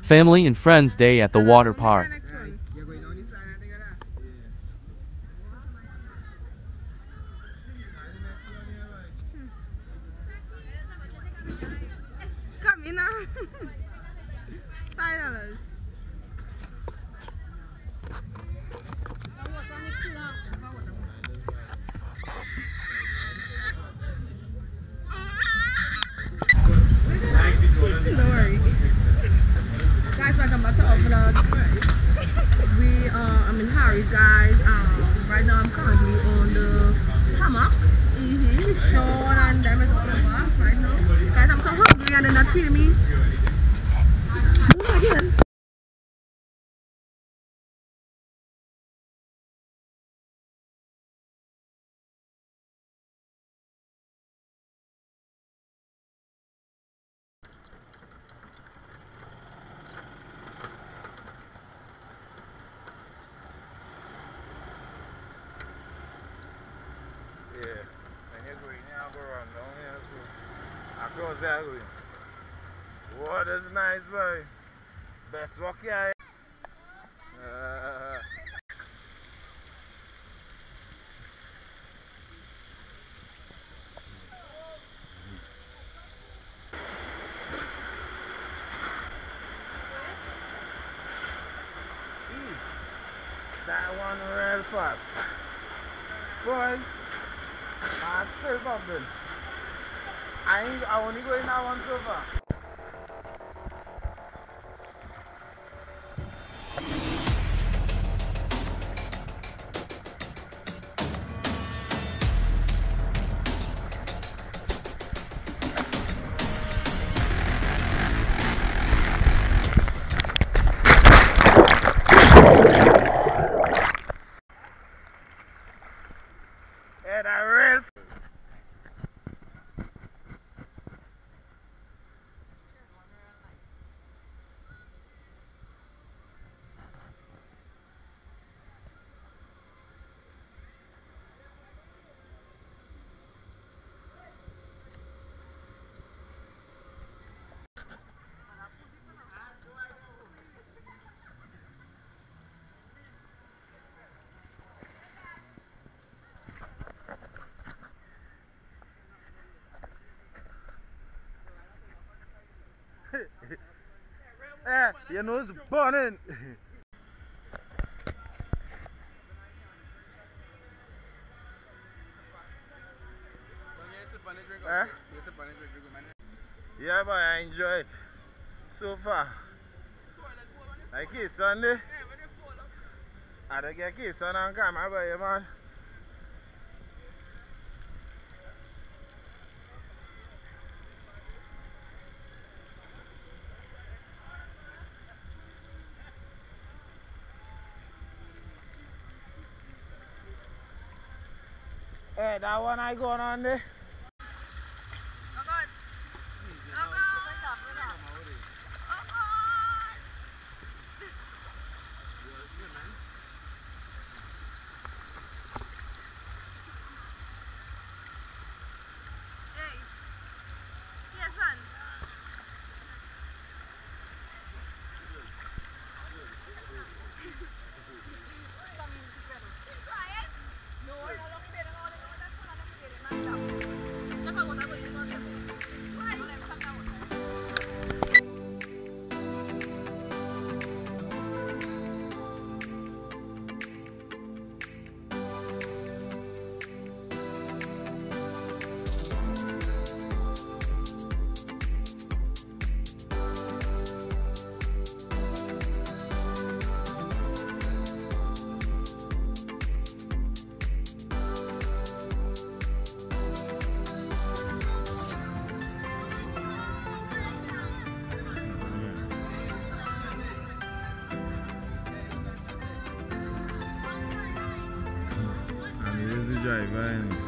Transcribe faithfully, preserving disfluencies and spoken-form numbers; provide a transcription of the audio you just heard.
Family and Friends Day at the water park. Come in now. Five dollars. Don't worry. Guys, welcome back to our vlog. We uh, I'm in Harry's, guys. Um, right now I'm currently on the hammock. Mm-hmm. Sean and them is over right now. Guys, I'm so hungry and they're not feeding me. Move again. Yeah, when you go in here, go run down here, so across there going. Water's nice, boy. Best walk here. Uh, that one real fast. Boy, I'm still bumping. I ain't, I only go in that one so far. Yeah, that real. Eh, your nose burning. Eh? Yeah, but I enjoy it so far. Like it's Sunday. I don't get kids on and camera, but you man. Hey, that one I going on there. Oh God. Oh God. Oh God. Hey. Yes, son. No, no lo quiero, no, no, no, no, no, no, And this is the driver.